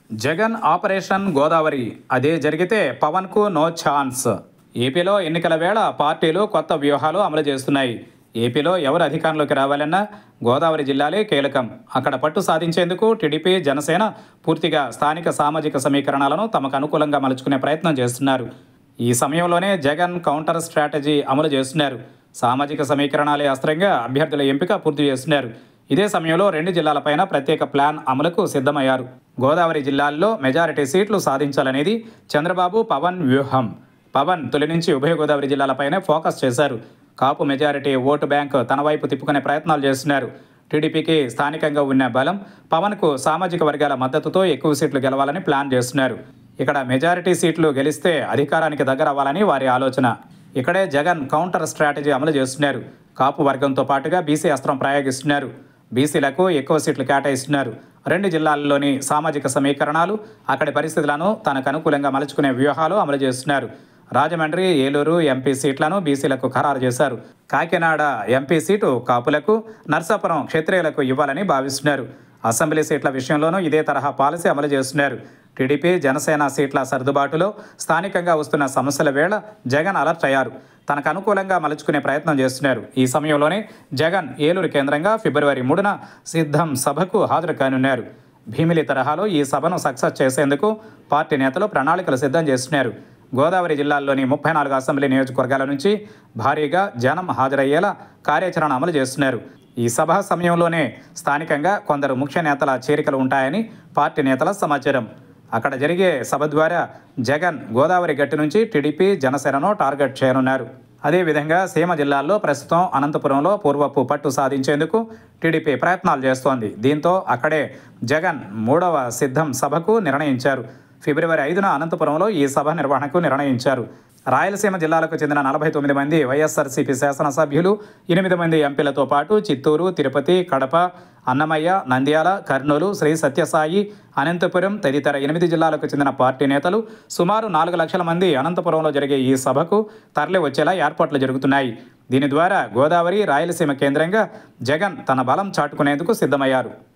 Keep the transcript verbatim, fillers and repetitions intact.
Jagan operation Godavari అదే జరిగితే పవన్కు no chance. ఏపీలో ఎన్నికల వేళ పార్టీలు కొత్త వ్యూహాలు అమలు చేస్తున్నాయి. ఏపీలో ఎవరు అధికారంలోకి రావాలన్నా గోదావరి జిల్లాలే కీలకం. అక్కడ పట్టు సాధించేందుకు టీడీపీ, జనసేన పూర్తిగా స్థానిక సామాజిక సమీకరణాలను తమకు అనుకూలంగా మలుచుకునే ప్రయత్నం చేస్తున్నారు. ఈ సమయంలోనే జగన్ కౌంటర్ స్ట్రాటజీ అమలు చేస్తున్నారు. సామాజిక సమీకరణాలే అస్త్రంగా అభ్యర్థుల ఎంపిక పూర్తి చేస్తున్నారు. ఇదే సమయంలో రెండు జిల్లాలపైన ప్రత్యేక ప్లాన్ అమలుకు సిద్ధమయ్యారు. గోదావరి జిల్లాల్లో మెజారిటీ సీట్లు సాధించాలనేది చంద్రబాబు, పవన్ వ్యూహం. పవన్ తొలి నుంచి ఉభయ గోదావరి జిల్లాలపైనే ఫోకస్ చేశారు. కాపు మెజారిటీ ఓటు బ్యాంక్ తన వైపు తిప్పుకునే ప్రయత్నాలు చేస్తున్నారు. టీడీపీకి స్థానికంగా ఉన్న బలం, పవన్కు సామాజిక వర్గాల మద్దతుతో ఎక్కువ సీట్లు గెలవాలని ప్లాన్ చేస్తున్నారు. ఇక్కడ మెజారిటీ సీట్లు గెలిస్తే అధికారానికి దగ్గర అవ్వాలని వారి ఆలోచన. ఇక్కడే జగన్ కౌంటర్ స్ట్రాటజీ అమలు చేస్తున్నారు. కాపు వర్గంతో పాటుగా బీసీ అస్త్రం ప్రయోగిస్తున్నారు. బీసీలకు ఎక్కువ సీట్లు కేటాయిస్తున్నారు. రెండు జిల్లాల్లోని సామాజిక సమీకరణాలు, అక్కడి పరిస్థితులను తనకు అనుకూలంగా మలుచుకునే వ్యూహాలు అమలు చేస్తున్నారు. రాజమండ్రి, ఏలూరు ఎంపీ సీట్లను బీసీలకు ఖరారు చేశారు. కాకినాడ ఎంపీ సీటు కాపులకు, నర్సాపురం క్షత్రియులకు ఇవ్వాలని భావిస్తున్నారు. అసెంబ్లీ సీట్ల విషయంలోనూ ఇదే తరహా పాలసీ అమలు చేస్తున్నారు. టీడీపీ, జనసేన సీట్ల సర్దుబాటులో స్థానికంగా వస్తున్న సమస్యల వేళ జగన్ అలర్ట్ అయ్యారు. తనకు అనుకూలంగా మలుచుకునే ప్రయత్నం చేస్తున్నారు. ఈ సమయంలోనే జగన్ ఏలూరు కేంద్రంగా ఫిబ్రవరి మూడున సిద్ధం సభకు హాజరు కానున్నారు. భీమిలి తరహాలో ఈ సభను సక్సెస్ చేసేందుకు పార్టీ నేతలు ప్రణాళికలు సిద్ధం చేస్తున్నారు. గోదావరి జిల్లాల్లోని ముప్పై నాలుగు అసెంబ్లీ నియోజకవర్గాల నుంచి భారీగా జనం హాజరయ్యేలా కార్యాచరణ అమలు చేస్తున్నారు. ఈ సభ సమయంలోనే స్థానికంగా కొందరు ముఖ్య నేతల చేరికలు ఉంటాయని పార్టీ నేతల సమాచారం. అక్కడ జరిగే సభ ద్వారా జగన్ గోదావరి గట్టి నుంచి టీడీపీ, జనసేనను టార్గెట్ చేయనున్నారు. అదేవిధంగా సీమ జిల్లాల్లో ప్రస్తుతం అనంతపురంలో పూర్వపు పట్టు సాధించేందుకు టీడీపీ ప్రయత్నాలు చేస్తోంది. దీంతో అక్కడే జగన్ మూడవ సిద్ధం సభకు నిర్ణయించారు. ఫిబ్రవరి ఐదున అనంతపురంలో ఈ సభ నిర్వహణకు నిర్ణయించారు. రాయలసీమ జిల్లాలకు చెందిన నలభై తొమ్మిది మంది వైఎస్ఆర్సీపీ శాసనసభ్యులు, ఎనిమిది మంది ఎంపీలతో పాటు చిత్తూరు, తిరుపతి, కడప, అన్నమయ్య, నంద్యాల, కర్నూలు, శ్రీ సత్యసాయి, అనంతపురం తదితర ఎనిమిది జిల్లాలకు చెందిన పార్టీ నేతలు సుమారు నాలుగు లక్షల మంది అనంతపురంలో జరిగే ఈ సభకు తరలి వచ్చేలా ఏర్పాట్లు జరుగుతున్నాయి. దీని ద్వారా గోదావరి, రాయలసీమ కేంద్రంగా జగన్ తన బలం చాటుకునేందుకు సిద్ధమయ్యారు.